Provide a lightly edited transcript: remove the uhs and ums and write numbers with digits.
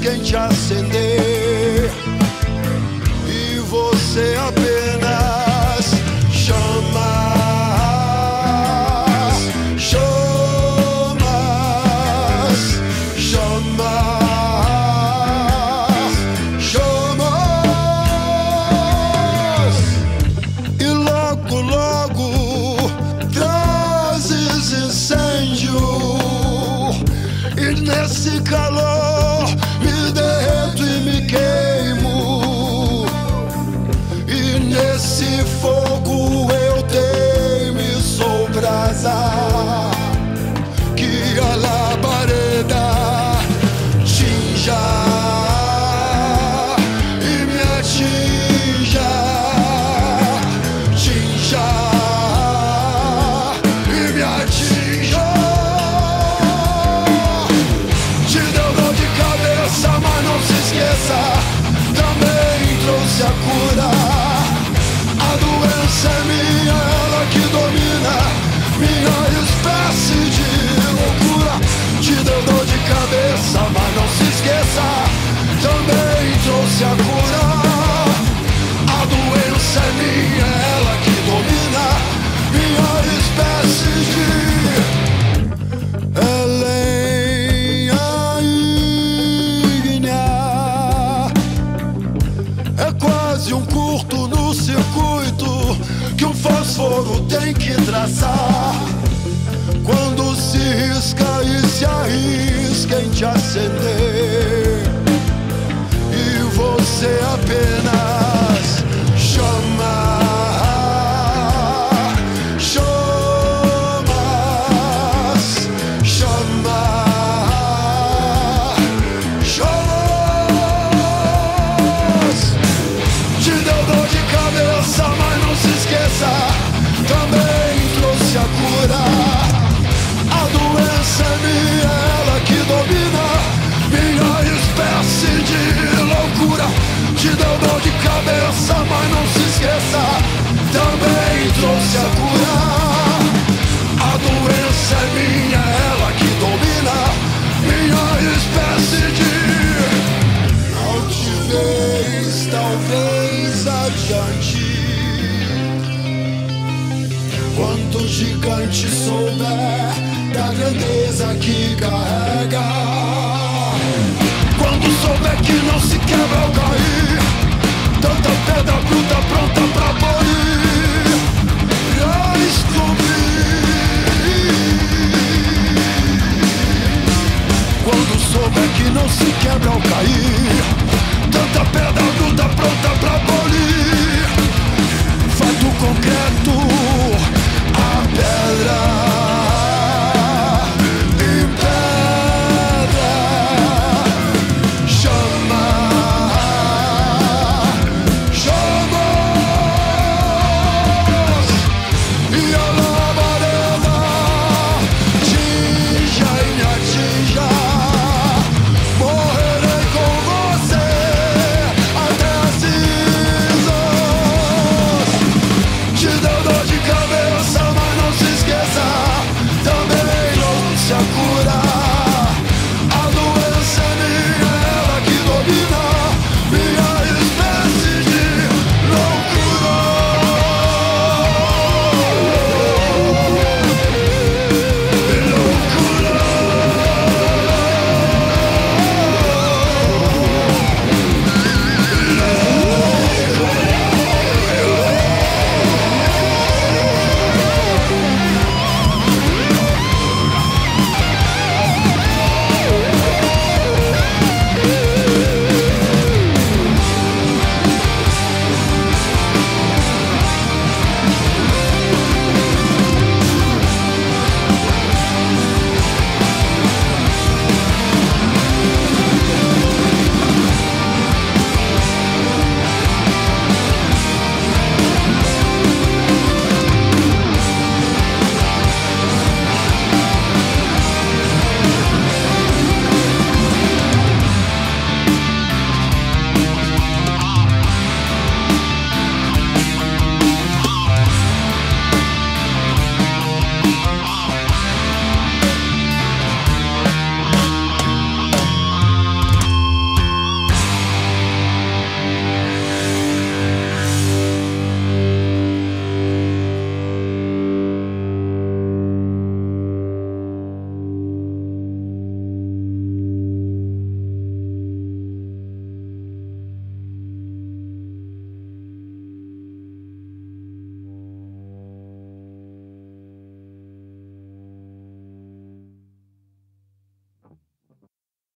quem te acender, e você apenas chama. E nesse calor me derreto e me queimo, e nesse fogo eu teimo e sou brasa, que a labareda tinja e me atinja, tinja e me atinja. Mas não se esqueça, também trouxe a cura. A doença é minha, ela que domina minha espécie de loucura. Te deu dor de cabeça, mas não se esqueça, também trouxe a cura. A doença é minha, ela que domina minha espécie de um curto no circuito que um fósforo tem que traçar. Quando se risca e se arrisca em te acender, e você apenas chama. Também trouxe a cura. A doença é minha, ela que domina minha espécie de loucura. Te deu dor de cabeça, mas não se esqueça, também trouxe a cura. A doença é minha, ela que domina minha espécie de altivez, talvez adiante. Quanto gigante souber da grandeza que carrega.